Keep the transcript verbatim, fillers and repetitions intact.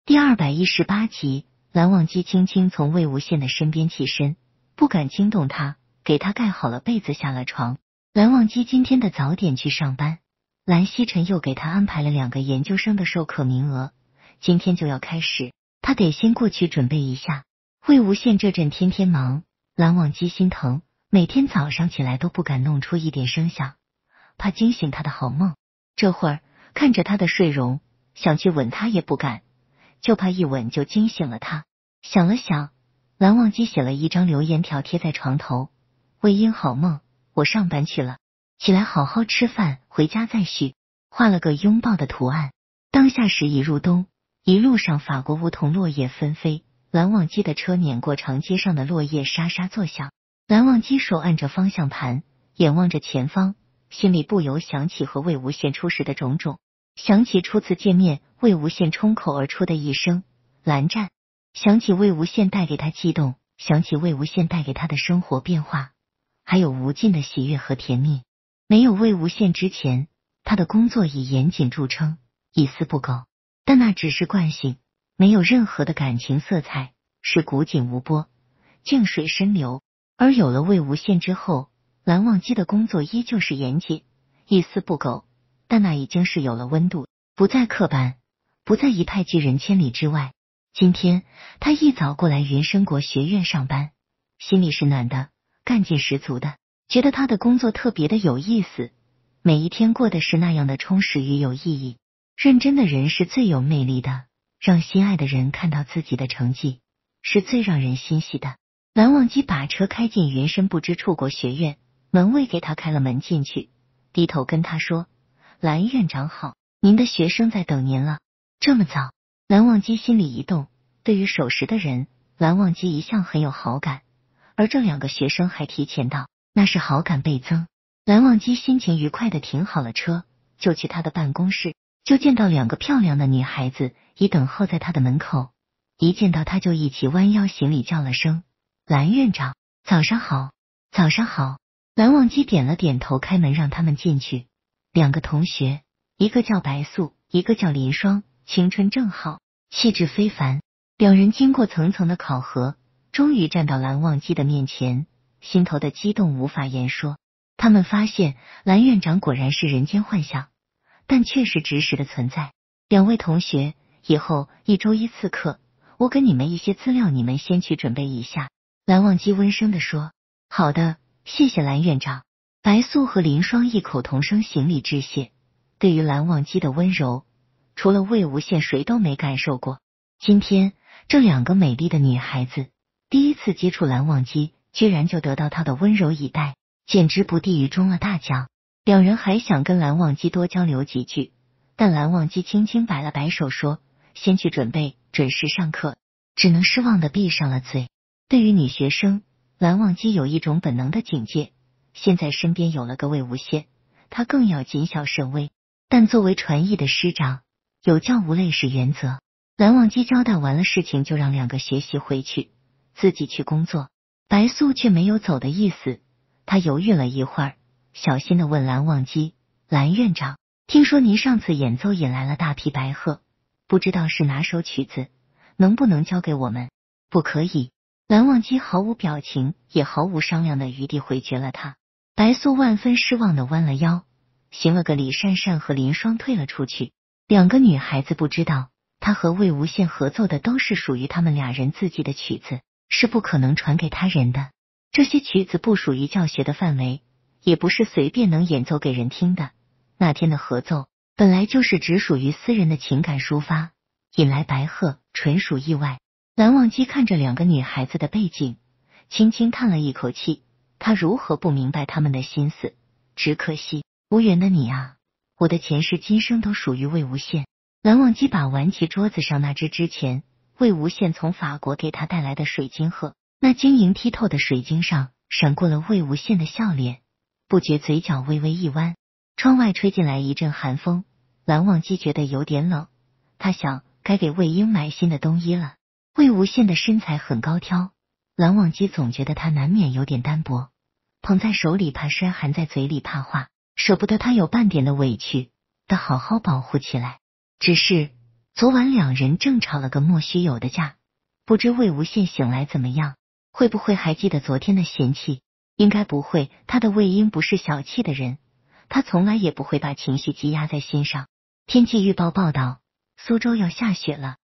第二百一十八集，蓝忘机轻轻从魏无羡的身边起身，不敢惊动他，给他盖好了被子，下了床。蓝忘机今天的早点去上班，蓝曦臣又给他安排了两个研究生的授课名额，今天就要开始，他得先过去准备一下。魏无羡这阵天天忙，蓝忘机心疼，每天早上起来都不敢弄出一点声响，怕惊醒他的好梦。这会儿看着他的睡容，想去吻他也不敢，就怕一吻就惊醒了他。想了想，蓝忘机写了一张留言条贴在床头：魏婴好梦，我上班去了，起来好好吃饭，回家再续。画了个拥抱的图案。当下时已入冬，一路上法国梧桐落叶纷飞，蓝忘机的车碾过长街上的落叶沙沙作响。蓝忘机手按着方向盘，眼望着前方，心里不由想起和魏无羡初时的种种，想起初次见面魏无羡冲口而出的一声蓝湛，想起魏无羡带给他悸动，想起魏无羡带给他的生活变化，还有无尽的喜悦和甜蜜。没有魏无羡之前，他的工作以严谨著称，一丝不苟，但那只是惯性，没有任何的感情色彩，是古井无波，静水深流。而有了魏无羡之后，蓝忘机的工作依旧是严谨，一丝不苟，但那已经是有了温度，不再刻板，不再一派拒人千里之外。今天他一早过来云深国学院上班，心里是暖的，干劲十足的，觉得他的工作特别的有意思，每一天过得是那样的充实与有意义。认真的人是最有魅力的，让心爱的人看到自己的成绩，是最让人欣喜的。蓝忘机把车开进云深不知处国学院，门卫给他开了门进去，低头跟他说：蓝院长好，您的学生在等您了。这么早，蓝忘机心里一动，对于守时的人，蓝忘机一向很有好感，而这两个学生还提前到，那是好感倍增。蓝忘机心情愉快的停好了车，就去他的办公室，就见到两个漂亮的女孩子已等候在他的门口，一见到他就一起弯腰行礼，叫了声蓝院长，早上好。早上好。蓝忘机点了点头，开门让他们进去。两个同学，一个叫白素，一个叫林霜，青春正好，气质非凡。两人经过层层的考核，终于站到蓝忘机的面前，心头的激动无法言说。他们发现蓝院长果然是人间幻想，但却是真实的存在。两位同学，以后一周一次课，我给你们一些资料，你们先去准备一下。蓝忘机温声地说：好的，谢谢蓝院长。白素和林霜异口同声行礼致谢。对于蓝忘机的温柔，除了魏无羡谁都没感受过。今天这两个美丽的女孩子第一次接触蓝忘机，居然就得到她的温柔以待，简直不低于中了大奖。两人还想跟蓝忘机多交流几句，但蓝忘机轻轻摆了摆手说：先去准备，准时上课。只能失望的闭上了嘴。对于女学生，蓝忘机有一种本能的警戒，现在身边有了个魏无羡，他更要谨小慎微。但作为传艺的师长，有教无类是原则。蓝忘机交代完了事情，就让两个学习回去，自己去工作。白素却没有走的意思，他犹豫了一会儿，小心的问蓝忘机：蓝院长，听说您上次演奏引来了大批白鹤，不知道是哪首曲子，能不能教给我们？不可以。蓝忘机毫无表情，也毫无商量的余地回绝了他。白素万分失望的弯了腰，行了个礼，讪讪和林霜退了出去。两个女孩子不知道，他和魏无羡合奏的都是属于他们俩人自己的曲子，是不可能传给他人的。这些曲子不属于教学的范围，也不是随便能演奏给人听的。那天的合奏本来就是只属于私人的情感抒发，引来白鹤纯属意外。蓝忘机看着两个女孩子的背景，轻轻叹了一口气，他如何不明白他们的心思？只可惜无缘的你啊，我的前世今生都属于魏无羡。蓝忘机把玩起桌子上那只之前魏无羡从法国给他带来的水晶鹤，那晶莹剔透的水晶上闪过了魏无羡的笑脸，不觉嘴角微微一弯。窗外吹进来一阵寒风，蓝忘机觉得有点冷，他想该给魏婴买新的冬衣了。魏无羡的身材很高挑，蓝忘机总觉得他难免有点单薄，捧在手里怕摔，含在嘴里怕化，舍不得他有半点的委屈，得好好保护起来。只是昨晚两人正吵了个莫须有的架，不知魏无羡醒来怎么样，会不会还记得昨天的嫌弃？应该不会，他的魏婴不是小气的人，他从来也不会把情绪积压在心上。天气预报报道，苏州要下雪了。